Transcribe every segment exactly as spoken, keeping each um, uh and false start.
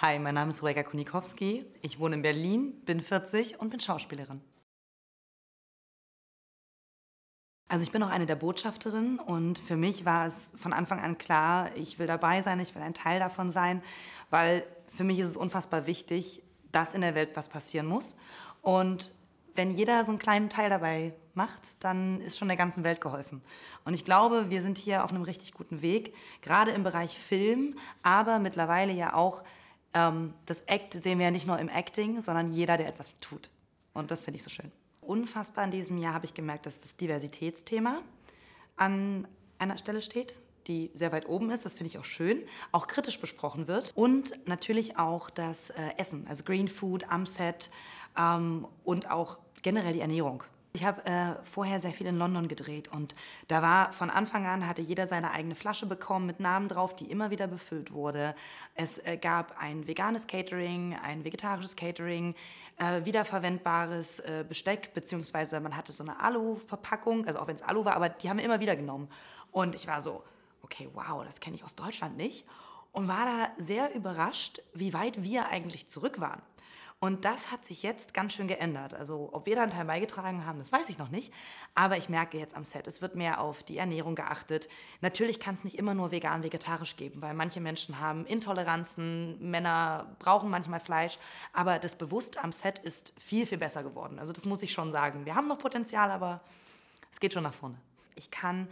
Hi, mein Name ist Ruega Kunikowski. Ich wohne in Berlin, bin vierzig und bin Schauspielerin. Also ich bin auch eine der Botschafterinnen und für mich war es von Anfang an klar, ich will dabei sein, ich will ein Teil davon sein, weil für mich ist es unfassbar wichtig, dass in der Welt was passieren muss. Und wenn jeder so einen kleinen Teil dabei macht, dann ist schon der ganzen Welt geholfen. Und ich glaube, wir sind hier auf einem richtig guten Weg, gerade im Bereich Film, aber mittlerweile ja auch ähm, das Act sehen wir ja nicht nur im Acting, sondern jeder, der etwas tut. Und das finde ich so schön. Unfassbar in diesem Jahr habe ich gemerkt, dass das Diversitätsthema an einer Stelle steht, die sehr weit oben ist, das finde ich auch schön, auch kritisch besprochen wird. Und natürlich auch das äh, Essen, also Green Food am Set ähm, und auch generell die Ernährung. Ich habe äh, vorher sehr viel in London gedreht und da war von Anfang an, hatte jeder seine eigene Flasche bekommen mit Namen drauf, die immer wieder befüllt wurde. Es äh, gab ein veganes Catering, ein vegetarisches Catering, äh, wiederverwendbares äh, Besteck, beziehungsweise man hatte so eine Alu-Verpackung, also auch wenn es Alu war, aber die haben wir immer wieder genommen. Und ich war so, okay, wow, das kenne ich aus Deutschland nicht. Und war da sehr überrascht, wie weit wir eigentlich zurück waren. Und das hat sich jetzt ganz schön geändert. Also ob wir da einen Teil beigetragen haben, das weiß ich noch nicht. Aber ich merke jetzt am Set, es wird mehr auf die Ernährung geachtet. Natürlich kann es nicht immer nur vegan, vegetarisch geben, weil manche Menschen haben Intoleranzen, Männer brauchen manchmal Fleisch. Aber das Bewusst am Set ist viel, viel besser geworden. Also das muss ich schon sagen. Wir haben noch Potenzial, aber es geht schon nach vorne. Ich kann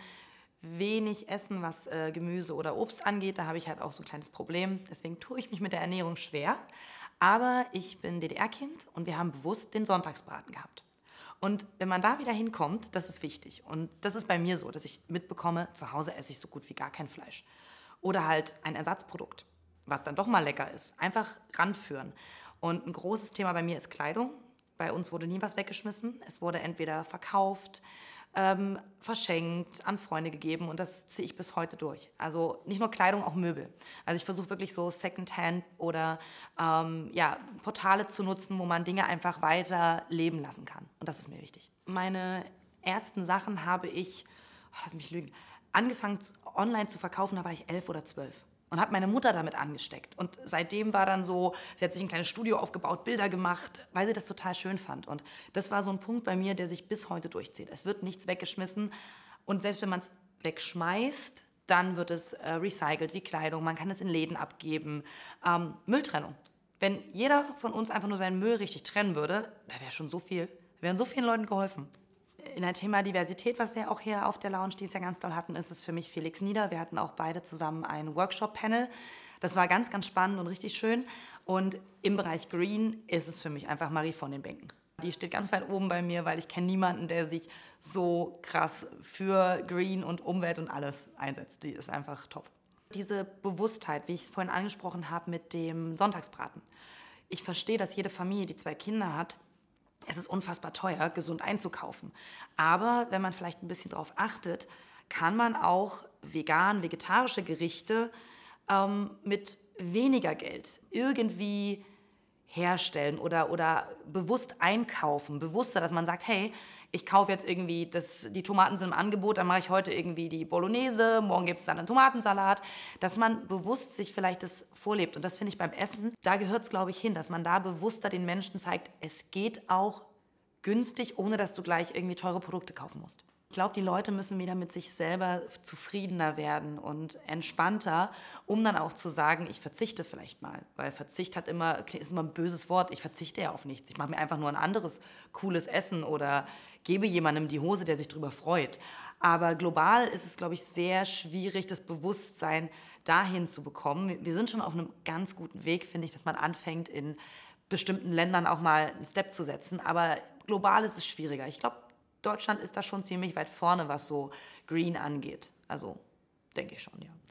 wenig essen, was äh, Gemüse oder Obst angeht. Da habe ich halt auch so ein kleines Problem. Deswegen tue ich mich mit der Ernährung schwer. Aber ich bin D D R-Kind und wir haben bewusst den Sonntagsbraten gehabt. Und wenn man da wieder hinkommt, das ist wichtig. Und das ist bei mir so, dass ich mitbekomme, zu Hause esse ich so gut wie gar kein Fleisch. Oder halt ein Ersatzprodukt, was dann doch mal lecker ist. Einfach ranführen. Und ein großes Thema bei mir ist Kleidung. Bei uns wurde nie was weggeschmissen. Es wurde entweder verkauft, Ähm, verschenkt, an Freunde gegeben und das ziehe ich bis heute durch. Also nicht nur Kleidung, auch Möbel. Also ich versuche wirklich so Secondhand oder ähm, ja, Portale zu nutzen, wo man Dinge einfach weiter leben lassen kann. Und das ist mir wichtig. Meine ersten Sachen habe ich, oh, lass mich lügen, angefangen online zu verkaufen, da war ich elf oder zwölf. Und habe meine Mutter damit angesteckt. Und seitdem war dann so, sie hat sich ein kleines Studio aufgebaut, Bilder gemacht, weil sie das total schön fand. Und das war so ein Punkt bei mir, der sich bis heute durchzieht. Es wird nichts weggeschmissen. Und selbst wenn man es wegschmeißt, dann wird es äh, recycelt wie Kleidung. Man kann es in Läden abgeben. Ähm, Mülltrennung. Wenn jeder von uns einfach nur seinen Müll richtig trennen würde, da wäre schon so viel, da wären so vielen Leuten geholfen. In der Thema Diversität, was wir auch hier auf der Lounge dieses Jahr ganz doll hatten, ist es für mich Felix Nieder. Wir hatten auch beide zusammen ein Workshop-Panel. Das war ganz, ganz spannend und richtig schön. Und im Bereich Green ist es für mich einfach Marie von den Bänken. Die steht ganz weit oben bei mir, weil ich kenne niemanden, der sich so krass für Green und Umwelt und alles einsetzt. Die ist einfach top. Diese Bewusstheit, wie ich es vorhin angesprochen habe mit dem Sonntagsbraten. Ich verstehe, dass jede Familie, die zwei Kinder hat, es ist unfassbar teuer, gesund einzukaufen. Aber wenn man vielleicht ein bisschen darauf achtet, kann man auch vegan, vegetarische Gerichte ähm, mit weniger Geld irgendwie herstellen oder, oder bewusst einkaufen. Bewusster, dass man sagt, hey, ich kaufe jetzt irgendwie, das, die Tomaten sind im Angebot, dann mache ich heute irgendwie die Bolognese, morgen gibt es dann einen Tomatensalat. Dass man bewusst sich vielleicht das vorlebt. Und das finde ich beim Essen, da gehört es, glaube ich, hin, dass man da bewusster den Menschen zeigt, es geht auch günstig, ohne dass du gleich irgendwie teure Produkte kaufen musst. Ich glaube, die Leute müssen wieder mit sich selber zufriedener werden und entspannter, um dann auch zu sagen, ich verzichte vielleicht mal. Weil Verzicht hat immer, ist immer ein böses Wort, ich verzichte ja auf nichts. Ich mache mir einfach nur ein anderes cooles Essen oder gebe jemandem die Hose, der sich darüber freut. Aber global ist es, glaube ich, sehr schwierig, das Bewusstsein dahin zu bekommen. Wir sind schon auf einem ganz guten Weg, finde ich, dass man anfängt, in bestimmten Ländern auch mal einen Step zu setzen. Aber global ist es schwieriger. Ich glaube, Deutschland ist da schon ziemlich weit vorne, was so Green angeht. Also, denke ich schon, ja.